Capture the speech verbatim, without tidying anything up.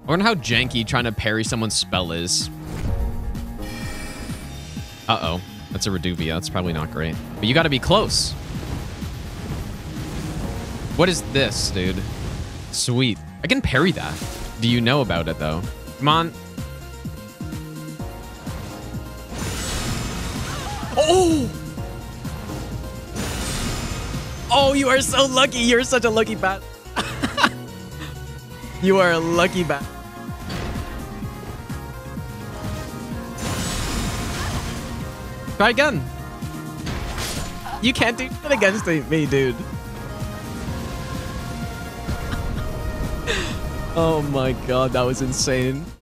wonder how janky trying to parry someone's spell is. Uh-oh. That's a Reduvia. That's probably not great. But you got to be close. What is this, dude? Sweet. I can parry that. Do you know about it, though? Come on. Oh! Oh, you are so lucky. You're such a lucky bat. You are a lucky bat. Try again. You can't do it against me, dude. Oh my god, that was insane.